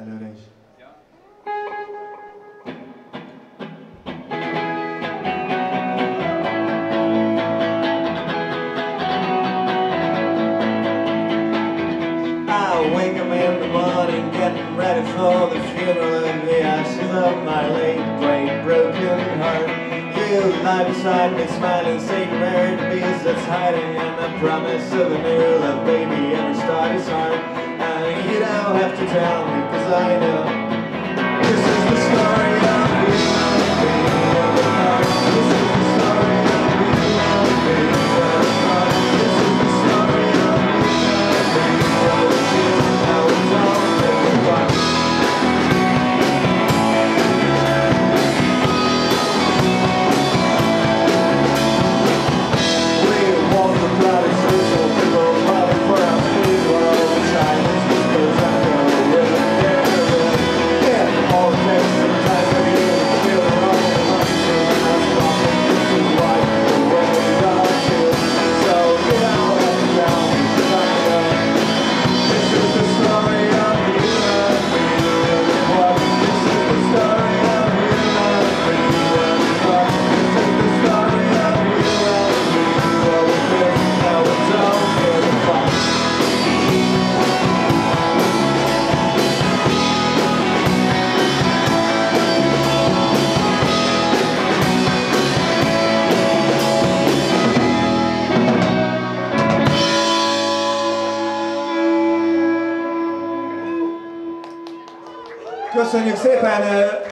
előre is. I wake up in the morning, getting ready for the funeral of the ashes of my late, great, broken heart. You lie beside me, smiling, sacred rare to bees that's hiding in the promise of a new love, baby, every start is hard. And you don't have to tell me, 'cause I know this is the story of you and me, of the heart. This is the story of you and me, of the heart. This is the story of you and me, of the tears, now it's all falling apart. We walk the bloody streets of people fighting for our feet, while all the Chinese whispers echo with a carol. Yeah, all the days sometimes I get feeling all the money, and that's why this is why the world is our too. So get out and down, 'cause I know this is the story of you and me, and what. This is the story of you and me, and what. This is the story of you and me, what we feel, now it's all getting fun. Köszönjük szépen!